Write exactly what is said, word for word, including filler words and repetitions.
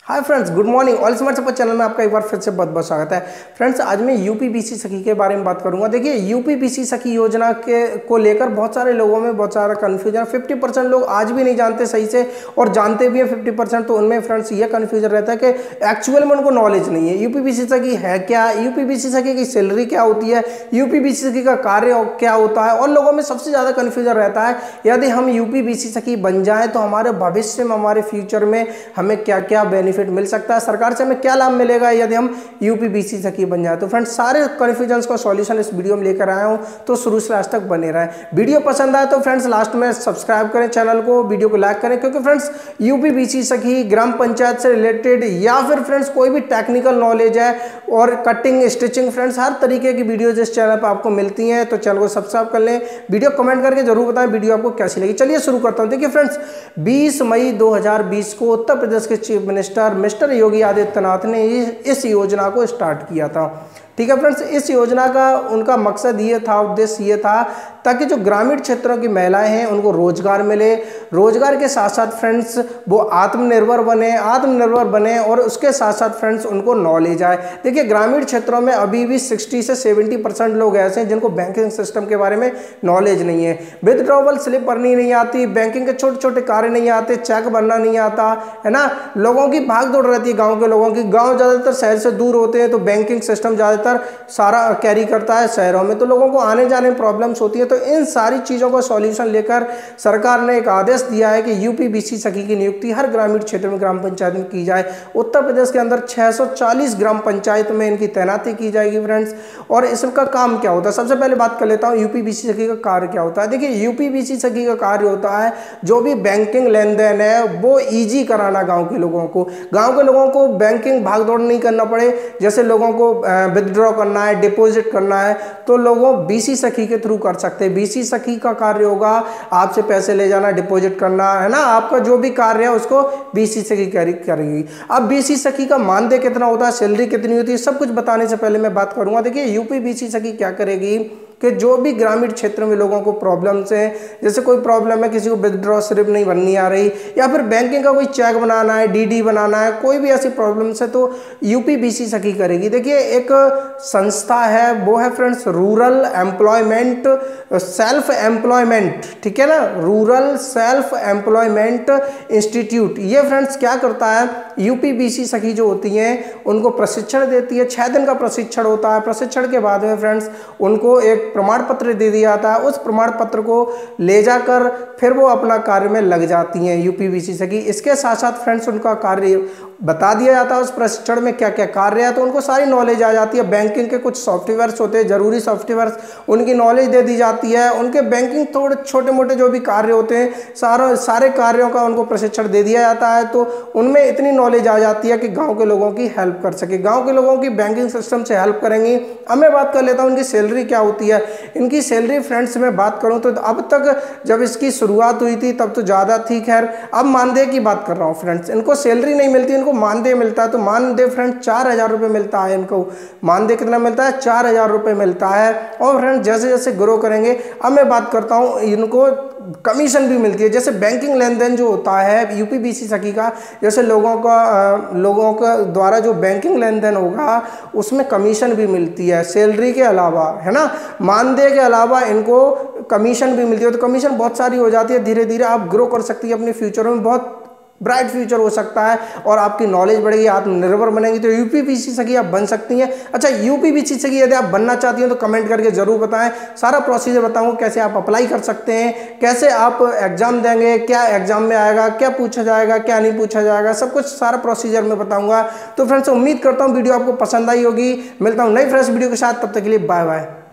हाय friends, good morning. All smart support channel में आपका एक बार फिर से बहुत बहुत स्वागत है। फ्रेंड्स, आज मैं यूपीबीसी सखी के बारे में बात करूंगा। देखिए, यूपीबीसी सखी योजना के को लेकर बहुत सारे लोगों में बहुत सारा कन्फ्यूजन है। फिफ्टी परसेंट लोग आज भी नहीं जानते सही से, और जानते भी हैं फिफ्टी परसेंट, तो उनमें फ्रेंड्स ये कन्फ्यूजन रहता है कि एक्चुअल में उनको नॉलेज नहीं है। यूपीबीसी सखी है क्या, यूपीबीसी सखी की सैलरी क्या होती है, यूपीबीसी सखी का कार्य क्या होता है। और लोगों में सबसे ज़्यादा कन्फ्यूजन रहता है, यदि हम यूपीबीसी सखी बन जाएँ तो हमारे भविष्य में, हमारे फ्यूचर में हमें क्या क्या बेनिफिट मिल सकता है, सरकार से हमें क्या लाभ मिलेगा यदि हम यूपीबीसी सखी बन जाए। तो फ्रेंड्स, सारे कन्फ्यूजन्स का सॉल्यूशन इस वीडियो में लेकर आया हूं, तो शुरू से लास्ट तक बने रहें। वीडियो पसंद आए तो फ्रेंड्स लास्ट में सब्सक्राइब करें चैनल को, वीडियो को लाइक करें, क्योंकि फ्रेंड्स यूपीबीसी सखी ग्राम पंचायत से रिलेटेड या फिर फ्रेंड्स कोई भी टेक्निकल नॉलेज है और कटिंग स्टिचिंग, फ्रेंड्स हर तरीके की वीडियोज इस चैनल पर आपको मिलती हैं। तो चैनल को सब्सक्राइब कर लें, वीडियो कमेंट करके जरूर बताएं वीडियो आपको कैसी लगी। चलिए शुरू करता हूं। देखिए फ्रेंड्स, बीस मई दो हज़ार बीस को उत्तर प्रदेश के chief minister mister Yogi Adityanath ने इस योजना को स्टार्ट किया था। ठीक है फ्रेंड्स, इस योजना का उनका मकसद ये था, उद्देश्य ये था ताकि जो ग्रामीण क्षेत्रों की महिलाएं हैं उनको रोजगार मिले, रोजगार के साथ साथ फ्रेंड्स वो आत्मनिर्भर बने आत्मनिर्भर बने और उसके साथ साथ फ्रेंड्स उनको नॉलेज आए। देखिए, ग्रामीण क्षेत्रों में अभी भी साठ से सत्तर परसेंट लोग ऐसे हैं जिनको बैंकिंग सिस्टम के बारे में नॉलेज नहीं है। विथड्रॉवल स्लिप भरनी नहीं आती, बैंकिंग के छोटे छोटे कार्य नहीं आते, चेक भरना नहीं आता है ना। लोगों की भाग दौड़ रहती है, गाँव के लोगों की। गाँव ज़्यादातर शहर से दूर होते हैं, तो बैंकिंग सिस्टम ज़्यादातर सारा कैरी करता है शहरों में, तो लोगों को आने जाने में प्रॉब्लम्स होती है। तो इन सारी चीज़ों का सॉल्यूशन लेकर सरकार ने एक आदेश दिया है कि यूपीबीसी सखी की नियुक्ति हर ग्रामीण क्षेत्र में ग्राम पंचायत में की जाए। उत्तर प्रदेश के अंदर छह सौ चालीस ग्राम पंचायत में इनकी तैनाती की जाएगी फ्रेंड्स। और इसका काम क्या होता है, सबसे पहले बात कर लेता हूँ यूपीबीसी सखी का कार्य क्या होता है। देखिए, यूपीबीसी सखी का कार्य होता है जो भी बैंकिंग लेन देन है वो ईजी कराना गाँव के लोगों को। गाँव के लोगों को बैंकिंग भाग दौड़ नहीं करना पड़े। जैसे लोगों को विदड्रॉ करना है, डिपॉजिट करना है, तो लोगों बीसी सखी के थ्रू कर सकते हैं। बीसी सखी का कार्य होगा आपसे पैसे ले जाना, डिपॉजिट करना, है ना। आपका जो भी कार्य है उसको बीसी सखी करेगी। अब बीसी सखी का मानदेय कितना होता है, सैलरी कितनी होती है, सब कुछ बताने से पहले मैं बात करूंगा। देखिए, यूपीबीसी सखी क्या करेगी कि जो भी ग्रामीण क्षेत्र में लोगों को प्रॉब्लम्स हैं, जैसे कोई प्रॉब्लम है, किसी को विथड्रॉ स्लिप नहीं बननी आ रही, या फिर बैंकिंग का कोई चेक बनाना है, डीडी बनाना है, कोई भी ऐसी प्रॉब्लम्स है, तो यूपीबीसी सखी करेगी। देखिए, एक संस्था है, वो है friends rural employment self employment, ठीक है ना, रूरल सेल्फ एम्प्लॉयमेंट इंस्टीट्यूट। ये फ्रेंड्स क्या करता है, यूपीबीसी सखी जो होती हैं उनको प्रशिक्षण देती है। छः दिन का प्रशिक्षण होता है। प्रशिक्षण के बाद में फ्रेंड्स उनको एक प्रमाण पत्र दे दिया जाता है। उस प्रमाण पत्र को ले जाकर फिर वो अपना कार्य में लग जाती हैं यूपीबीसी सखी। इसके साथ साथ फ्रेंड्स उनका कार्य बता दिया जाता है उस प्रशिक्षण में क्या क्या कार्य है, तो उनको सारी नॉलेज आ जाती है। बैंकिंग के कुछ सॉफ्टवेयर्स होते हैं, जरूरी सॉफ्टवेयर्स, उनकी नॉलेज दे दी जाती है। उनके बैंकिंग थोड़े छोटे मोटे जो भी कार्य होते हैं, सारा सारे कार्यों का उनको प्रशिक्षण दे दिया जाता है। तो उनमें इतनी नॉलेज आ जाती है कि गाँव के लोगों की हेल्प कर सके, गाँव के लोगों की बैंकिंग सिस्टम से हेल्प करेंगी। अब मैं बात कर लेता हूँ इनकी सैलरी क्या होती है। इनकी सैलरी फ्रेंड्स मैं बात करूँ तो अब तक जब इसकी शुरुआत हुई थी तब तो ज़्यादा थी, खैर अब मानदेय की बात कर रहा हूँ फ्रेंड्स। इनको सैलरी नहीं मिलती, इनको मानदेय मिलता है। तो मानदेय फ्रेंड्स चार हजार रुपये मिलता है इनको। मानदेय कितना मिलता है, चार हजार रुपये मिलता है। और फ्रेंड्स जैसे जैसे ग्रो करेंगे, अब मैं बात करता हूँ इनको कमीशन भी मिलती है। जैसे बैंकिंग लेन देन जो होता है यूपीबीसी सखी का, जैसे लोगों का लोगों का द्वारा जो बैंकिंग लेन देन होगा उसमें कमीशन भी मिलती है सैलरी के अलावा, है ना। मानदेय के अलावा इनको कमीशन भी मिलती है। तो कमीशन बहुत सारी हो जाती है। धीरे धीरे आप ग्रो कर सकती है अपने फ्यूचर में, बहुत ब्राइट फ्यूचर हो सकता है और आपकी नॉलेज बढ़ेगी, आत्मनिर्भर बनेगी। तो यूपीबीसी सखी आप बन सकती हैं। अच्छा, यूपीबीसी सखी यदि आप बनना चाहती हैं तो कमेंट करके जरूर बताएं। सारा प्रोसीजर बताऊंगा, कैसे आप अप्लाई कर सकते हैं, कैसे आप एग्जाम देंगे, क्या एग्जाम में आएगा, क्या पूछा जाएगा, क्या नहीं पूछा जाएगा, सब कुछ सारा प्रोसीजर में बताऊंगा। तो फ्रेंड्स, उम्मीद करता हूँ वीडियो आपको पसंद आई होगी। मिलता हूँ नई फ्रेश वीडियो के साथ, तब तक के लिए बाय बाय।